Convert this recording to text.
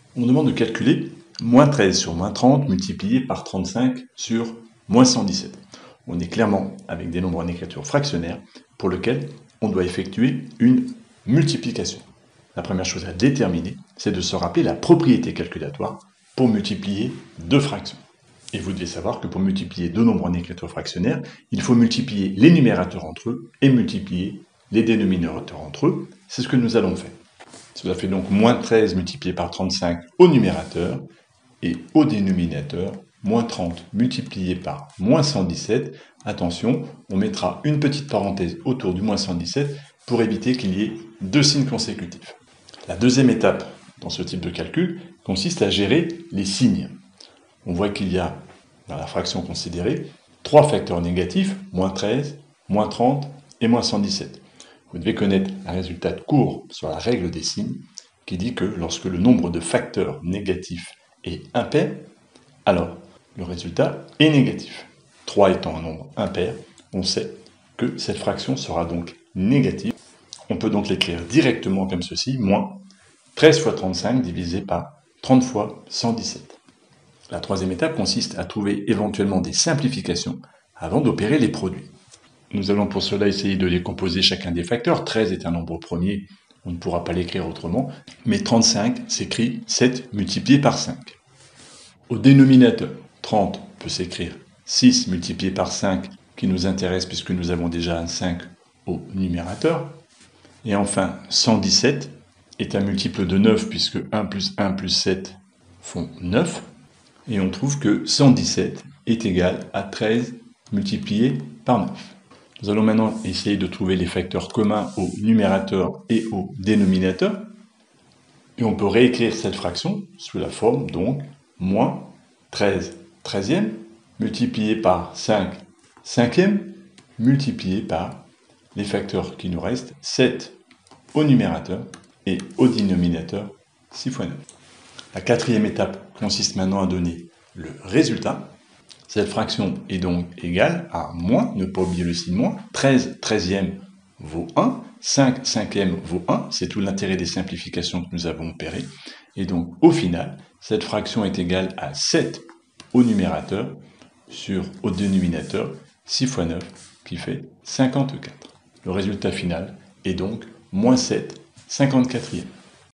On demande de calculer moins 13 sur moins 30 multiplié par 35 sur moins 117. On est clairement avec des nombres en écriture fractionnaire pour lequel on doit effectuer une multiplication. La première chose à déterminer, c'est de se rappeler la propriété calculatoire pour multiplier deux fractions. Et vous devez savoir que pour multiplier deux nombres en écriture fractionnaire, il faut multiplier les numérateurs entre eux et multiplier les dénominateurs entre eux. C'est ce que nous allons faire. Cela fait donc moins 13 multiplié par 35 au numérateur et au dénominateur, moins 30 multiplié par moins 117. Attention, on mettra une petite parenthèse autour du moins 117 pour éviter qu'il y ait deux signes consécutifs. La deuxième étape dans ce type de calcul consiste à gérer les signes. On voit qu'il y a, dans la fraction considérée, trois facteurs négatifs, moins 13, moins 30 et moins 117. Vous devez connaître un résultat de cours sur la règle des signes qui dit que lorsque le nombre de facteurs négatifs est impair, alors le résultat est négatif. 3 étant un nombre impair, on sait que cette fraction sera donc négative. On peut donc l'écrire directement comme ceci, moins 13 fois 35 divisé par 30 fois 117. La troisième étape consiste à trouver éventuellement des simplifications avant d'opérer les produits. Nous allons pour cela essayer de décomposer chacun des facteurs. 13 est un nombre premier, on ne pourra pas l'écrire autrement, mais 35 s'écrit 7 multiplié par 5. Au dénominateur, 30 peut s'écrire 6 multiplié par 5, qui nous intéresse puisque nous avons déjà un 5 au numérateur. Et enfin, 117 est un multiple de 9 puisque 1 plus 1 plus 7 font 9. Et on trouve que 117 est égal à 13 multiplié par 9. Nous allons maintenant essayer de trouver les facteurs communs au numérateur et au dénominateur. Et on peut réécrire cette fraction sous la forme, donc, moins 13 treizième, multiplié par 5 cinquième, multiplié par les facteurs qui nous restent, 7 au numérateur et au dénominateur, 6 fois 9. La quatrième étape consiste maintenant à donner le résultat. Cette fraction est donc égale à moins, ne pas oublier le signe moins, 13 treizième vaut 1, 5 cinquième vaut 1, c'est tout l'intérêt des simplifications que nous avons opérées. Et donc au final, cette fraction est égale à 7 au numérateur sur au dénominateur, 6 fois 9, qui fait 54. Le résultat final est donc moins 7 54e.